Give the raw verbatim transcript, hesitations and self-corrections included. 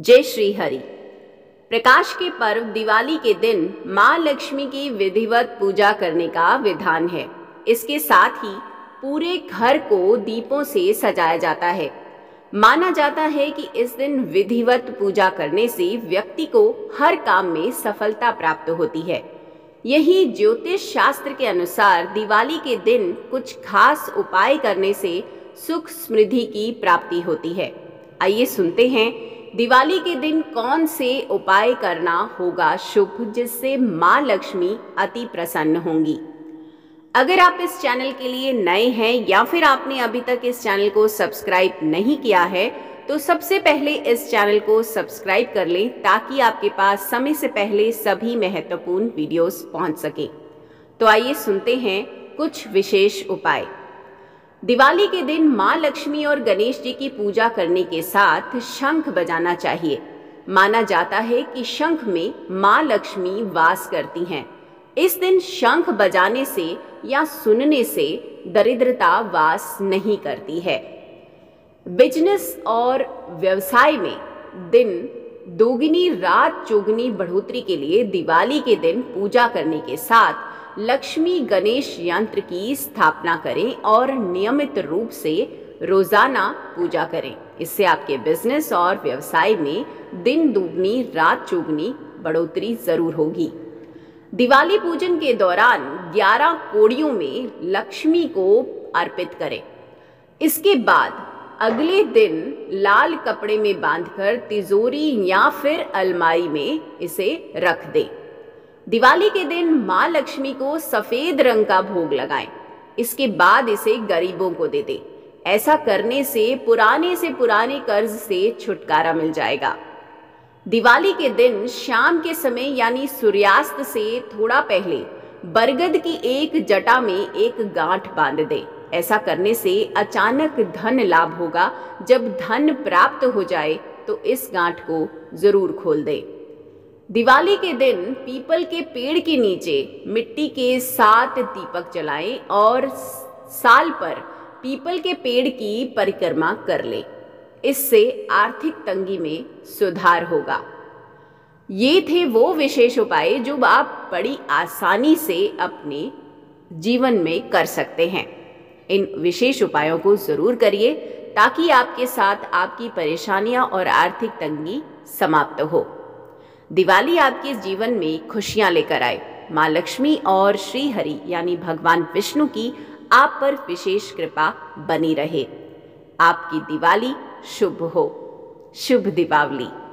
जय श्री हरि। प्रकाश के पर्व दिवाली के दिन माँ लक्ष्मी की विधिवत पूजा करने का विधान है। इसके साथ ही पूरे घर को दीपों से सजाया जाता है। माना जाता है कि इस दिन विधिवत पूजा करने से व्यक्ति को हर काम में सफलता प्राप्त होती है। यही ज्योतिष शास्त्र के अनुसार दिवाली के दिन कुछ खास उपाय करने से सुख समृद्धि की प्राप्ति होती है। आइए सुनते हैं दिवाली के दिन कौन से उपाय करना होगा शुभ, जिससे माँ लक्ष्मी अति प्रसन्न होंगी। अगर आप इस चैनल के लिए नए हैं या फिर आपने अभी तक इस चैनल को सब्सक्राइब नहीं किया है तो सबसे पहले इस चैनल को सब्सक्राइब कर लें ताकि आपके पास समय से पहले सभी महत्वपूर्ण वीडियोस पहुंच सके। तो आइए सुनते हैं कुछ विशेष उपाय। दिवाली के दिन माँ लक्ष्मी और गणेश जी की पूजा करने के साथ शंख बजाना चाहिए। माना जाता है कि शंख में माँ लक्ष्मी वास करती हैं। इस दिन शंख बजाने से या सुनने से दरिद्रता वास नहीं करती है। बिजनेस और व्यवसाय में दिन दोगुनी रात चौगुनी बढ़ोतरी के लिए दिवाली के दिन पूजा करने के साथ लक्ष्मी गणेश यंत्र की स्थापना करें और नियमित रूप से रोजाना पूजा करें। इससे आपके बिजनेस और व्यवसाय में दिन दुगनी रात चौगुनी बढ़ोतरी जरूर होगी। दिवाली पूजन के दौरान ग्यारह कोड़ियों में लक्ष्मी को अर्पित करें। इसके बाद अगले दिन लाल कपड़े में बांधकर तिजोरी या फिर अलमारी में इसे रख दें। दिवाली के दिन माँ लक्ष्मी को सफेद रंग का भोग लगाएं। इसके बाद इसे गरीबों को दे दें। ऐसा करने से पुराने से पुराने कर्ज से छुटकारा मिल जाएगा। दिवाली के दिन शाम के समय यानी सूर्यास्त से थोड़ा पहले बरगद की एक जटा में एक गांठ बांध दें। ऐसा करने से अचानक धन लाभ होगा। जब धन प्राप्त हो जाए तो इस गांठ को जरूर खोल दें। दिवाली के दिन पीपल के पेड़ के नीचे मिट्टी के सात दीपक जलाएं और साल पर पीपल के पेड़ की परिक्रमा कर लें। इससे आर्थिक तंगी में सुधार होगा। ये थे वो विशेष उपाय जो आप बड़ी आसानी से अपने जीवन में कर सकते हैं। इन विशेष उपायों को जरूर करिए ताकि आपके साथ आपकी परेशानियां और आर्थिक तंगी समाप्त हो। दिवाली आपके जीवन में खुशियां लेकर आए। माँ लक्ष्मी और श्री हरि यानी भगवान विष्णु की आप पर विशेष कृपा बनी रहे। आपकी दिवाली शुभ हो। शुभ दीपावली।